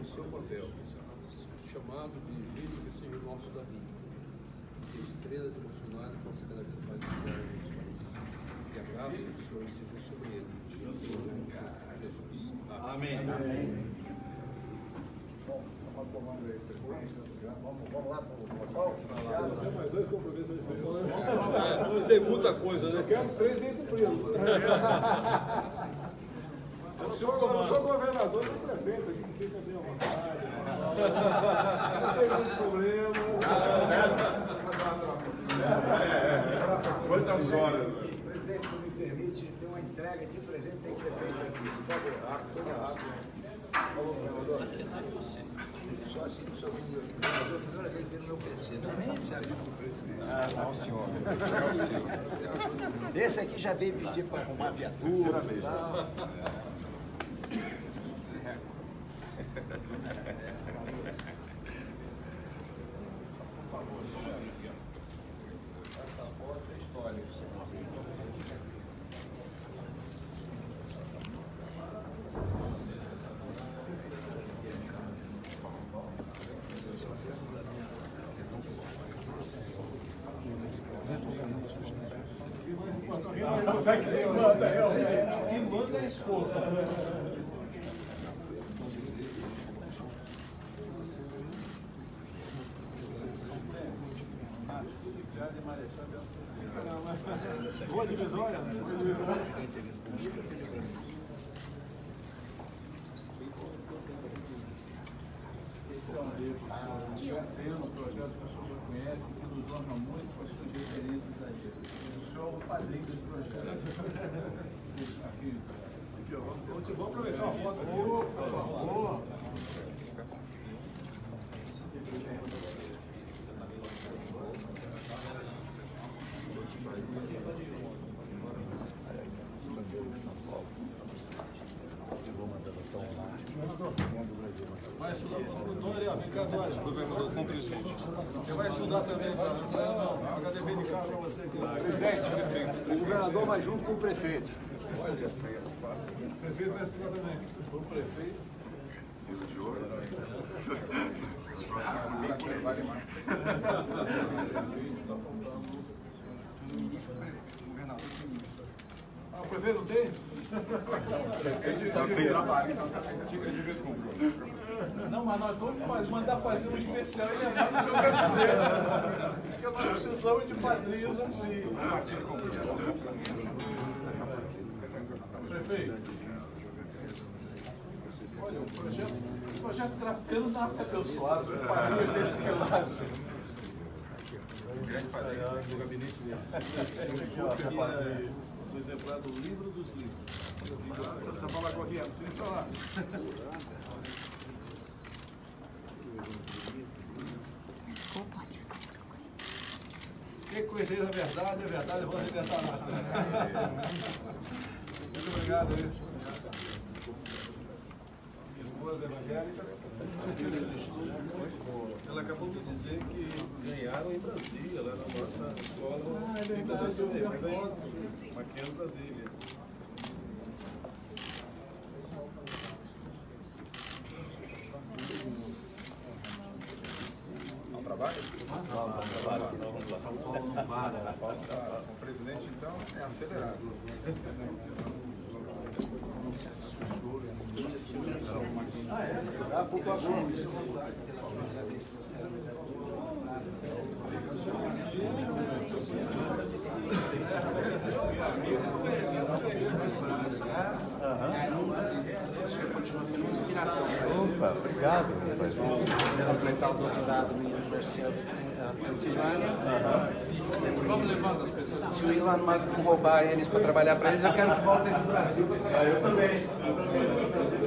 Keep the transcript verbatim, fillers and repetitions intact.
no seu papel, chamado de vídeo que seja o nosso Davi, que estrela de Bolsonaro possa cada vez mais brilhar no nosso país. Que a graça do Senhor esteja sobre ele. Em nome de Jesus. Amém. Amém. Bom, vamos tomando aí depois. Vamos, vamos lá para o local. Tem mais dois compromissos aí. Tem muita coisa, né? Eu quero os três bem cumpridos. Eu sou, eu não sou governador, eu sou prefeito, aqui que fica bem à vontade. Não tem muito problema. Quantas horas? Presidente, se me permite, tem uma entrega de presente, tem que ser feita assim, por favor, rápido, coisa rápida. Falou, governador. Só assim, só assim, governador, primeira vez vendo meu P C, não é necessário isso pro presidente. Ah, não, senhor. Não, senhor. Esse aqui já veio pedir para arrumar viatura e tal. Quem manda é a esposa. Boa divisória. Esse é um livro que já fez um projeto que o senhor já conhece, que nos honra muito com as suas referências aí. O senhor é o padrinho desse projeto. Aqui, vamos, vamos aproveitar uma foto aqui. Por favor. Vai estudar o Dória, vem cá, Dória. Você vai estudar também, vai estudar, não. H D B de cá para você aqui. Presidente, o governador vai junto com o prefeito. Olha essa aí, essa parte. O prefeito vai estudar também. O prefeito. Isso de ouro. Ah, o prefeito não tem? Nós tem trabalho. Não, mas nós vamos fazer, mandar fazer um especial e levar no seu gabinete. Porque nós precisamos de padrinhos assim. Prefeito, olha, o projeto, o projeto grafeno nasce abençoado, com padrinhos desse quilate. Grande padrinho do gabinete Aqui, o exemplar do livro dos livros. Você precisa falar com quem é? Você precisa falar. Quem conhecer a verdade, a verdade eu vou libertar nada. Muito obrigado. Minha esposa evangélica. Ela acabou de dizer que ganharam em Brasília, lá na nossa escola. Ah, é verdade, eu vi a foto. Aqui em Brasília. Não trabalha? Não, não trabalha. São Paulo não para. O presidente, então, é acelerado. Ah, por favor. Continua sendo uma inspiração. Opa, obrigado. Completar o doutorado no University of Pennsylvania. Vamos levando as pessoas. Se o Elon Musk não roubar eles para trabalhar para eles, eu quero que voltem para o Brasil. Eu também.